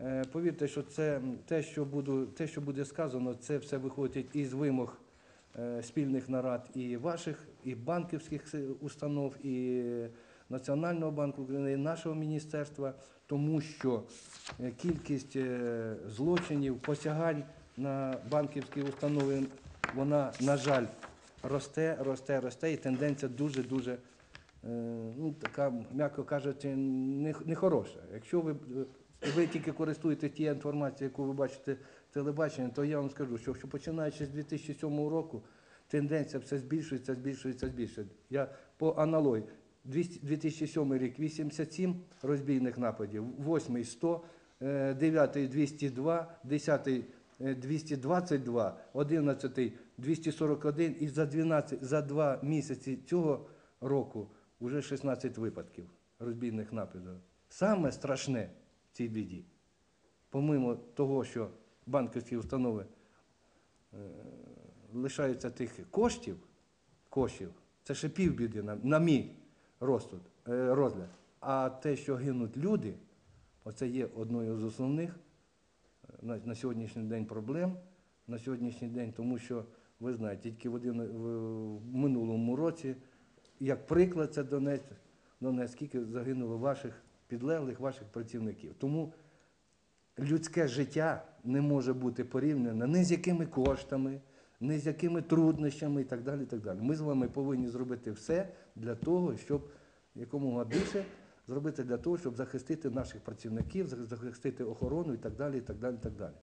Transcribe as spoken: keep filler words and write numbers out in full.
Е, Повірте, що це те, що буду, те, що буде сказано, це все виходить із вимог е, спільних нарад і ваших, і банківських установ, і Національного банку України, і нашого міністерства, тому що е, кількість е, злочинів, посягань на банківські установи, вона, на жаль, росте, росте, росте, і тенденція дуже-дуже, е, ну, така, м'яко кажучи, нехороша. Якщо ви ви тільки користуєтесь тією інформацією, яку ви бачите в телебаченні, то я вам скажу, що, що починаючи з дві тисячі сьомого року, тенденція все збільшується, збільшується, збільшується. Я по аналогії. дві тисячі сьомий рік – вісімдесят сім розбійних нападів, восьмий – сто, дев'ятий – двісті два, десятий – двісті двадцять два, одинадцятий – двісті сорок один і за, дванадцять, за два місяці цього року вже шістнадцять випадків розбійних нападів. Саме страшне в цій біді, помимо того, що банківські установи е, лишаються тих коштів, коштів, це ще півбіди на, на мій розсуд, е, розгляд. А те, що гинуть люди, оце є одною з основних на, на сьогоднішній день проблем, на сьогоднішній день, тому що, ви знаєте, тільки в, один, в, в минулому році, як приклад, це Донець, Донець, скільки загинуло ваших підлеглих, ваших працівників. Тому людське життя не може бути порівняно ні з якими коштами, ні з якими труднощами і так далі, і так далі. Ми з вами повинні зробити все для того, щоб якомога більше зробити для того, щоб захистити наших працівників, захистити охорону і так далі, і так далі, і так далі.